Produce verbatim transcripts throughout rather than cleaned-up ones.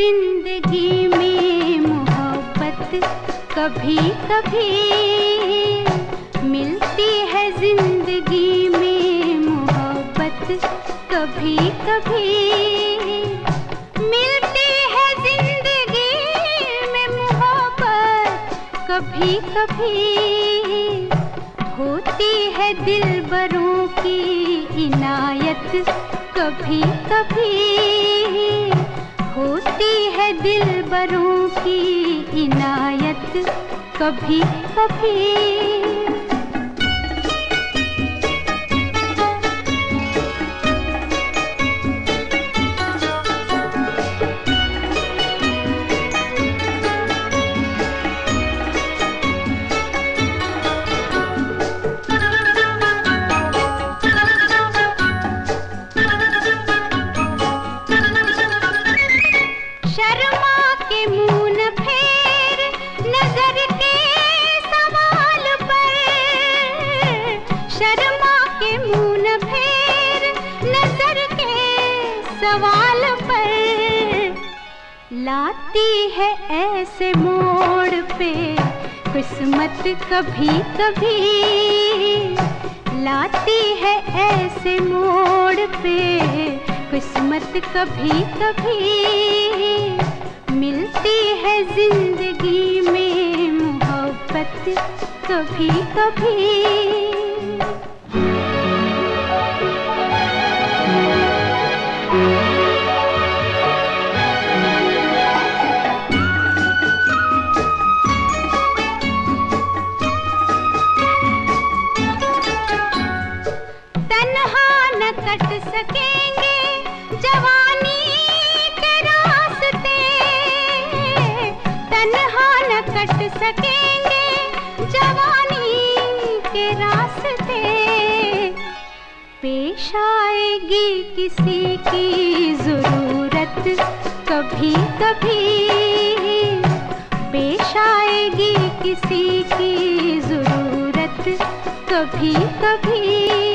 जिंदगी में मोहब्बत कभी कभी मिलती है, जिंदगी में मोहब्बत कभी कभी मिलती है, जिंदगी में मोहब्बत कभी कभी होती है दिलबरों की इनायत कभी कभी होती है दिलबरों की इनायत कभी कभी। सवाल पर लाती है ऐसे मोड़ पे किस्मत कभी कभी लाती है ऐसे मोड़ पे किस्मत कभी कभी मिलती है, जिंदगी में मोहब्बत कभी कभी। कट सकेंगे जवानी के रास्ते, तन्हा न कट सकेंगे जवानी के रास्ते। पेश आएगी किसी की जरूरत कभी कभी पेश आएगी किसी की जरूरत कभी कभी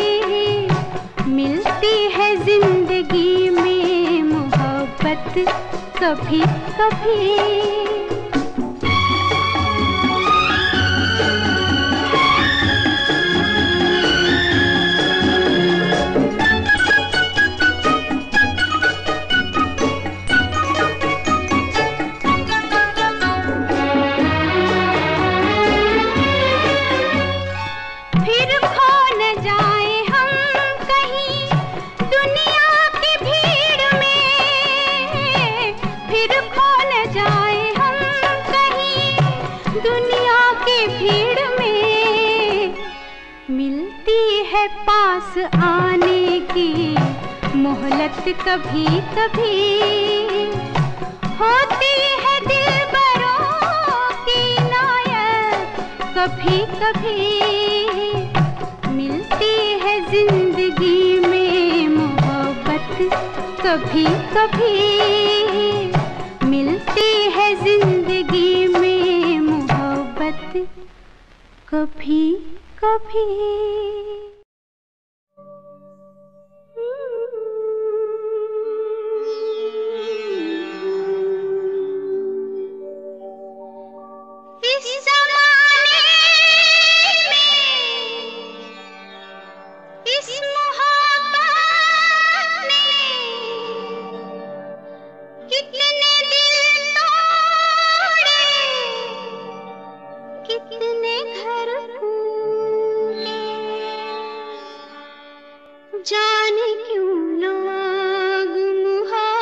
मिलती है, जिंदगी में मोहब्बत कभी कभी। पास आने की मोहलत कभी कभी होती है, दिलबरों की इनायत कभी कभी मिलती है, जिंदगी में मोहब्बत कभी कभी मिलती है, जिंदगी में मोहब्बत कभी कभी। जाने क्यों लोग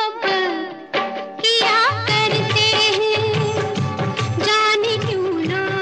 मोहब्बत किया करते हैं, जाने क्यों लोग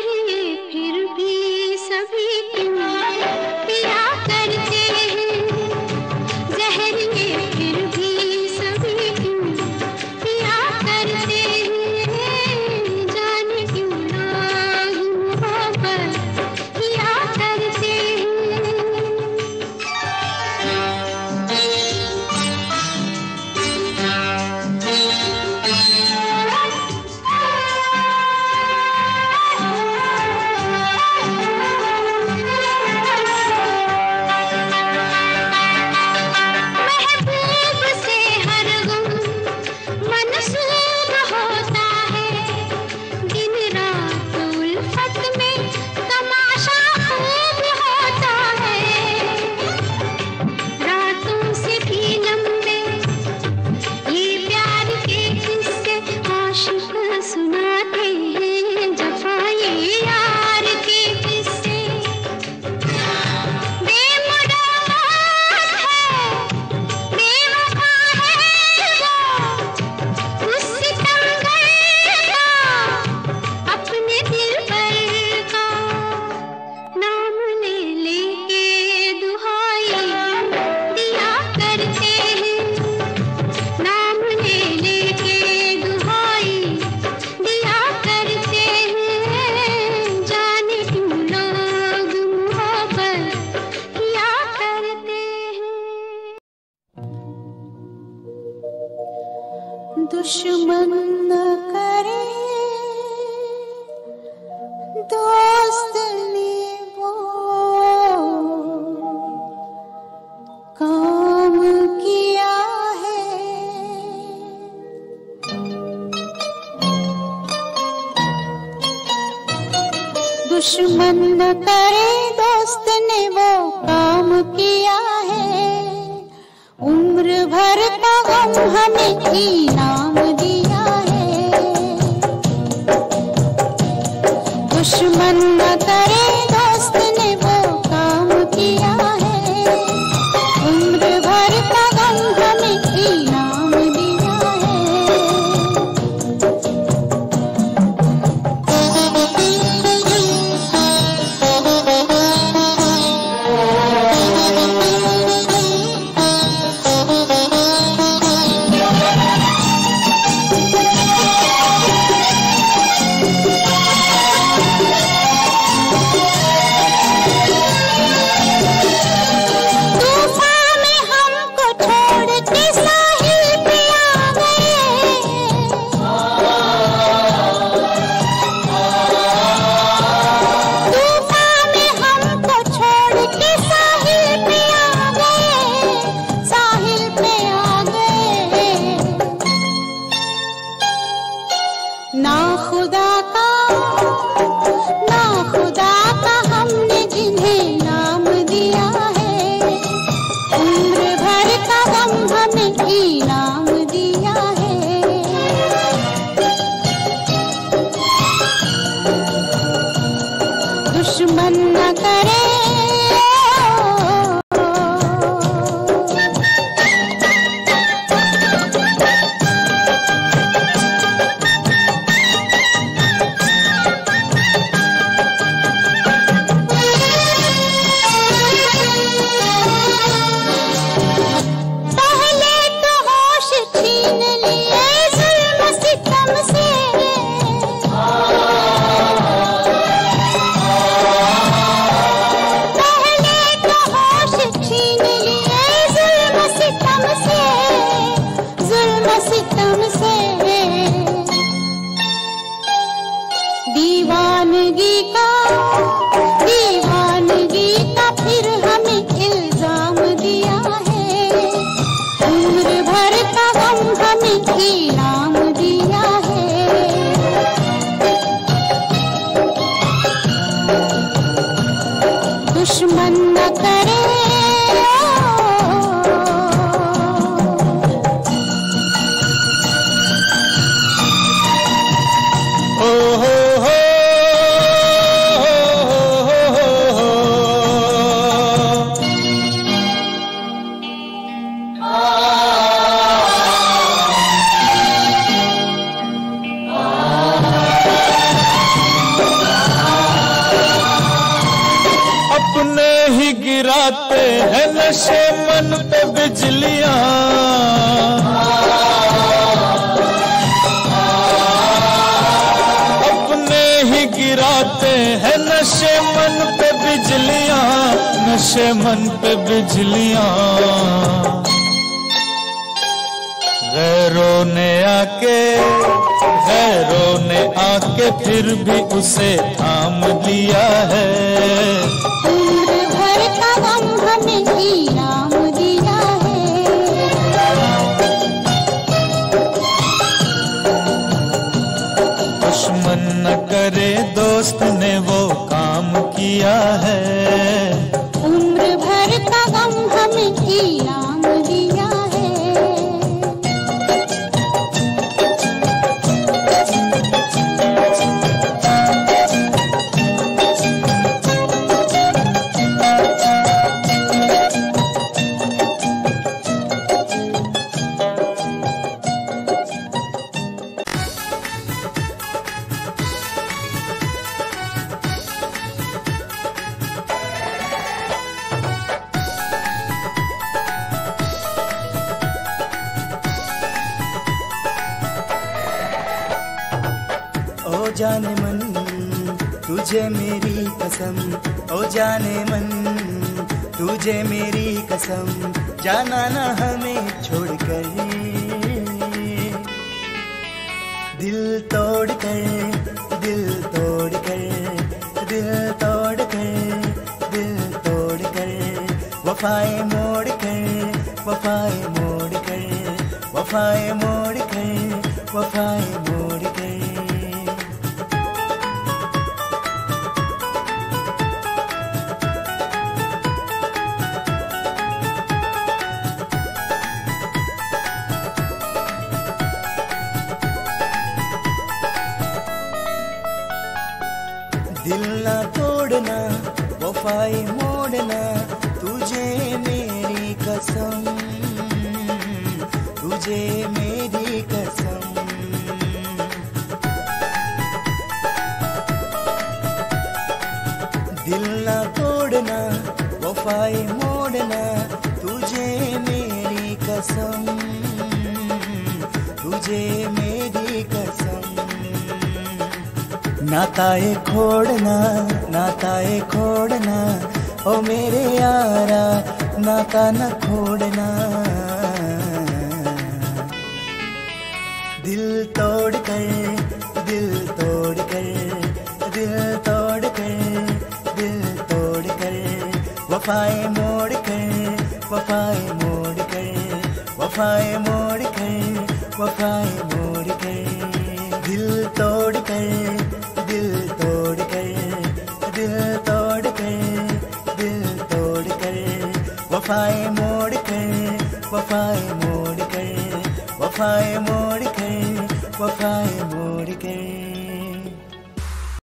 दुश्मन न करे दोस्त ने वो काम किया है। दुश्मन न करे दोस्त ने वो काम किया है। उम्र भर का गम हमें इनाम दिया है। दुश्मन न करे दोस्त ने वो काम किया है। उम्र भर का गम हमें इनाम दिया है। ना खुदा का ना खुदा का हमने जिन्हें नाम दिया है। उम्र भर का गम हमें इनाम दिया है। दुश्मन न करे दीवानगी का दीवानगी का फिर हमें इल्जाम दिया है। उम्र भर का गम हमें इनाम दिया है। दुश्मन न करे Ah गिराते हैं नशे मन पे बिजलियां, अपने ही गिराते हैं नशे मन पे बिजलियां, नशे मन पे बिजलियां। गैरों ने आके गैरों ने आके फिर भी उसे थाम लिया है। उम्र भर का गम हमें इनाम दिया है। दुश्मन न करे दोस्त ने वो काम किया है। उम्र भर का गम हमें इनाम दिया है। ओ जाने मन तुझे मेरी कसम, ओ जाने मन तुझे मेरी कसम, जाना ना हमें छोड़कर, दिल तोड़ कर दिल तोड़ कर दिल तोड़ कर दिल तोड़ कर, वफाएं मोड़ कर वफाएं मोड़ कर वफाएं मोड़ कर वफाएं मोड़ कर। दिल ना तोड़ना वफाएं मोड़ना, तुझे मेरी कसम तुझे मेरी कसम। दिल ना तोड़ना वफाएं मोड़ना, तुझे मेरी कसम तुझे मेरी कसम। नाताए खोड़ना नाताए खोड़ना, ओ मेरे यारा नाता न खोड़ना। दिल तोड़ कर दिल तोड़ कर दिल तोड़ कर दिल तोड़ कर, वफाएं मोड़ कर वफाएं मोड़ कर वफाएं मोड़ कर वफाएं मोड़ कर। दिल तोड़ कर दिल तोड़ कर दिल तोड़ कर दिल तोड़ कर, वफाएं मोड़ कर वफाएं मोड़ कर वफाएं मोड़ कर वफाएं मोड़ कर।